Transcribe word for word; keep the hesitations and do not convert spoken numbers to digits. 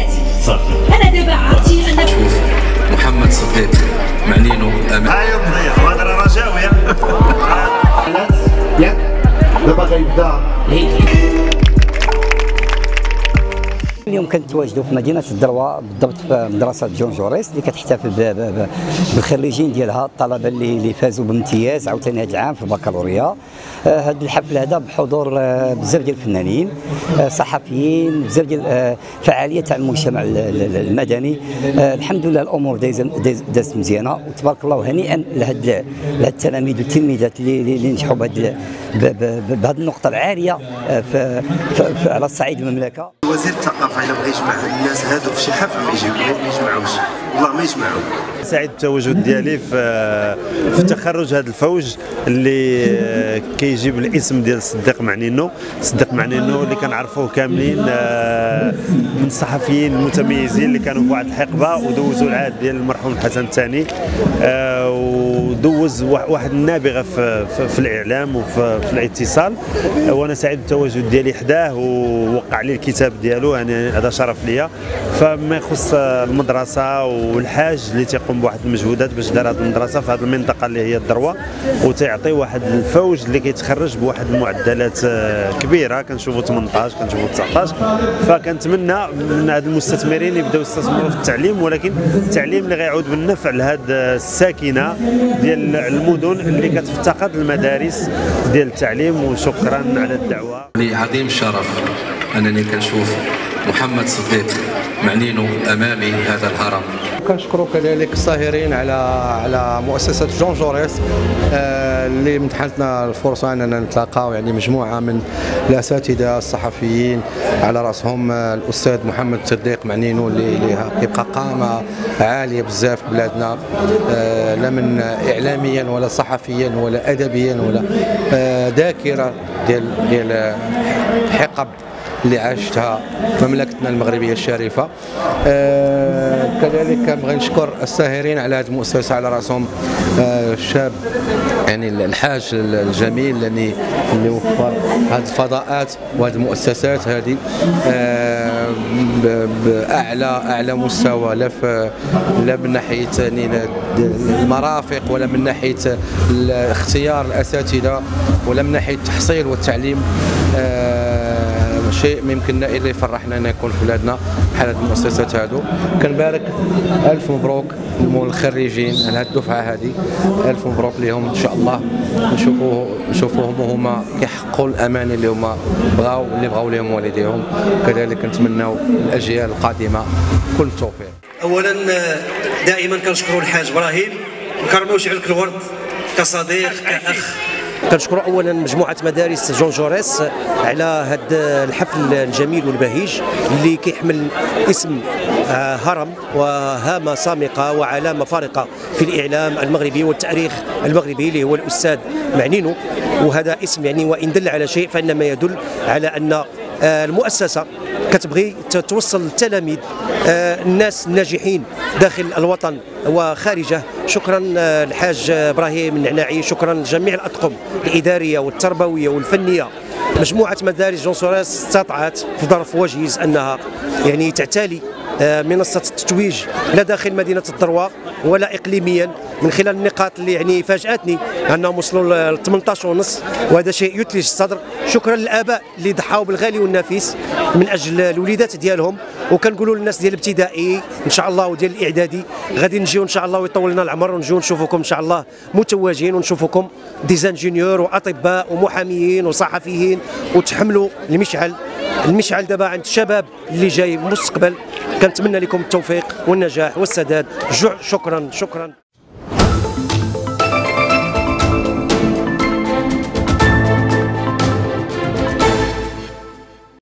حياتي. انا دابا عرفتي ان شوف محمد صديق معنينو امين. هاي مضيع وهذا راه رجاوي. ياك دابا غيبدا اليوم كنتواجدوا في مدينه الدروه، بالضبط في مدرسه جون جوريس اللي كتحتفل بالخريجين ديالها، الطلبه اللي اللي فازوا بامتياز عاوتاني هذا العام في البكالوريا. هذا الحفل هذا بحضور بزاف ديال الفنانين، صحفيين، بزاف ديال فعاليات تاع المجتمع المدني. الحمد لله الامور دازت مزيانه وتبارك الله، وهنيئا لهاد التلاميذ والتلميذات اللي اللي نجحوا بهذه بهذه النقطه العاليه في على الصعيد المملكه. وزير الثقافه الا بغى يجمع الناس هادو في شي حفل ما يجيو ما يجمعوش، والله ما يجمعوا. سعيد بالتواجد ديالي في في تخرج هذا الفوج اللي كيجيب الاسم ديال صديق معنينو. صديق معنينو اللي كنعرفوه كاملين من الصحفيين المتميزين اللي كانوا في واحد الحقبه ودوزوا العهد ديال المرحوم الحسن الثاني، ودوز واحد النابغه في, في الاعلام وفي في الاتصال. وانا سعيد بالتواجد ديالي حداه ووقع لي الكتاب ديالو، يعني هذا شرف ليا. فما يخص المدرسه والحاج اللي تيقوم بواحد المجهودات باش دار هذه المدرسه في هذه المنطقه اللي هي الدروه، وتيعطي واحد الفوج اللي كيتخرج بواحد المعدلات كبيره، كنشوفوا ثمنطاش كنشوفوا تسعطاش. فكنتمنى من هاد المستثمرين يبداو يستثمروا في التعليم، ولكن التعليم اللي غيعود بالنفع لهاد الساكنه ديال المدن اللي كتفتقد المدارس ديال التعليم. وشكرا على الدعوه. لي عظيم الشرف انني كنشوف محمد صديق معنينو امامي هذا الهرم. كنشكروا كذلك الساهرين على على مؤسسه جون جوريس اللي منحتنا الفرصه اننا نتلاقاو، يعني مجموعه من الاساتذه الصحفيين على راسهم الاستاذ محمد صديق معنينو اللي كيبقى قامه عاليه بزاف في بلادنا، لا من اعلاميا ولا صحفيا ولا ادبيا ولا ذاكره ديال ديال حقب اللي عاشتها مملكتنا المغربيه الشريفه. آه كذلك نبغي نشكر الساهرين على هذه المؤسسه، على راسهم آه الشاب يعني الحاج الجميل اللي اللي وفر هذه الفضاءات وهذه المؤسسات هذه آه باعلى اعلى مستوى، لا لا من ناحيه يعني المرافق ولا من ناحيه اختيار الاساتذه ولا من ناحيه التحصيل والتعليم. آه شيء ما يمكننا الا يفرحنا ان يكون في بلادنا بحال هذه المؤسسات هذو. كنبارك الف مبروك للخريجين على هذه الدفعه هذه، الف مبروك لهم ان شاء الله. نشوفوا نشوفوهم وهما كيحققوا الامانه اللي هما بغاو اللي بغاو لهم والديهم. كذلك نتمناو الاجيال القادمه كل التوفيق. اولا دائما كنشكروا الحاج ابراهيم وكرموا شعلك الورد كصديق كاخ. كنشكروا اولا مجموعه مدارس جون جوريس على هذا الحفل الجميل والبهيج اللي كيحمل اسم هرم وهامه صامقه وعلامه فارقه في الاعلام المغربي والتاريخ المغربي اللي هو الاستاذ معنينو. وهذا اسم يعني وان دل على شيء فانما يدل على ان المؤسسه كتبغي توصل للتلاميذ الناس الناجحين داخل الوطن وخارجه. شكرا الحاج ابراهيم النعناعي، شكرا لجميع الاطقم الاداريه والتربويه والفنيه. مجموعه مدارس جون جوريس استطاعت في ظرف وجيز انها يعني تعتلي منصه التتويج لا داخل مدينه الدروه ولا اقليميا، من خلال النقاط اللي يعني فاجاتني انهم وصلوا ل ثمانية عشر ونص، وهذا شيء يثلج الصدر. شكرا للاباء اللي ضحاو بالغالي والنفيس من اجل الوليدات ديالهم. وكنقولوا للناس ديال الابتدائي ان شاء الله وديال الاعدادي غادي نجيو ان شاء الله ويطول لنا العمر ونجيو نشوفوكم ان شاء الله متواجدين، ونشوفوكم ديزانجينيور واطباء ومحاميين وصحفيين، وتحملوا المشعل المشعل دابا عند الشباب اللي جاي المستقبل. كنتمنى لكم التوفيق والنجاح والسداد. شكرا شكرا.